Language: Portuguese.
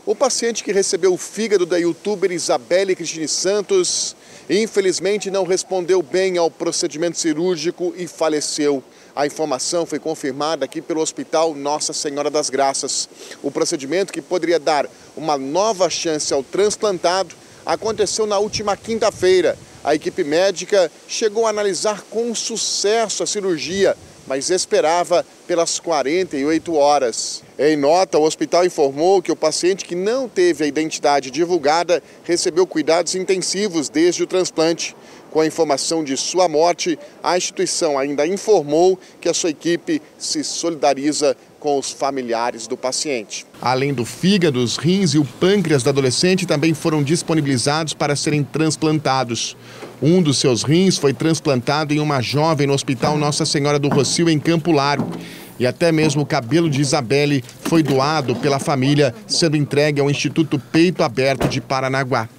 O paciente que recebeu o fígado da youtuber Isabelle Cristine Santos, infelizmente não respondeu bem ao procedimento cirúrgico e faleceu. A informação foi confirmada aqui pelo Hospital Nossa Senhora das Graças. O procedimento, que poderia dar uma nova chance ao transplantado, aconteceu na última quinta-feira. A equipe médica chegou a analisar com sucesso a cirurgia, mas esperava pelas 48 horas. Em nota, o hospital informou que o paciente, que não teve a identidade divulgada, recebeu cuidados intensivos desde o transplante. Com a informação de sua morte, a instituição ainda informou que a sua equipe se solidariza com os familiares do paciente. Além do fígado, os rins e o pâncreas do adolescente também foram disponibilizados para serem transplantados. Um dos seus rins foi transplantado em uma jovem no Hospital Nossa Senhora do Rocio, em Campo Largo. E até mesmo o cabelo de Isabelle foi doado pela família, sendo entregue ao Instituto Peito Aberto de Paranaguá.